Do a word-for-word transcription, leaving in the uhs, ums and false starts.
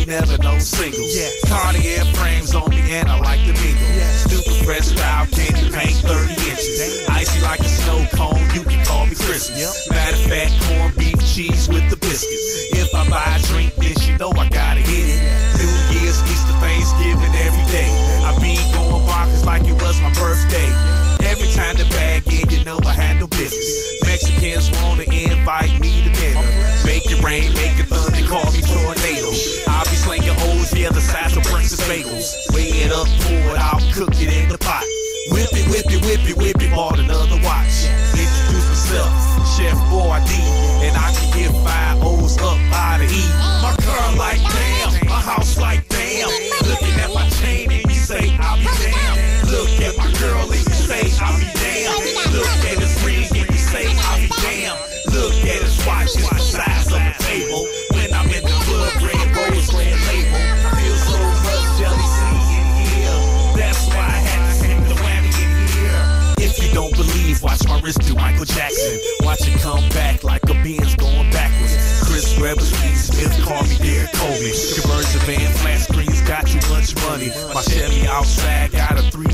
never no singles. Yeah. Cartier frames on me and I like the mingle. Yeah. Stupid fresh style, candy paint thirty inches. Icy like a snow cone, you can call me Christmas. Yep. Matter of fact, corned beef cheese with the biscuits. If I buy a drink, then she know I gotta hit it. New Year's, Easter, Thanksgiving, every day. I be going bonkers like it was my birthday. Every time the bag in, you know I handle business. Mexicans wanna invite me to dinner. Make it rain, make it thunder, call me tornado. I'll be slinging O's, yeah, the size of breakfast bagels. Weigh it up, pour it out, cook it in the pot. Whip it, whip it, whip it, whip it, bought another watch. Introduce myself, Chef Boyardee, and I can get five O's up out of E. My girl like damn, my house like damn. Looking at my chain and you say I'll be damn. Look at my girl and you say I'll be damn. Look at his ring and you say I'll be damn. Look at his watch, it's the size of a table. When I'm in the club, red rose, red label. Feel so much jealousy in here. That's why I had to sing the whammy in here. If you don't believe, watch my wrist do Michael Jackson. Watch it come back like a Benz going backwards. Chris Webber, Steve Smith, call me Derek Coleman. Conversion van, flat screens, got too much money. My Chevy outside got a three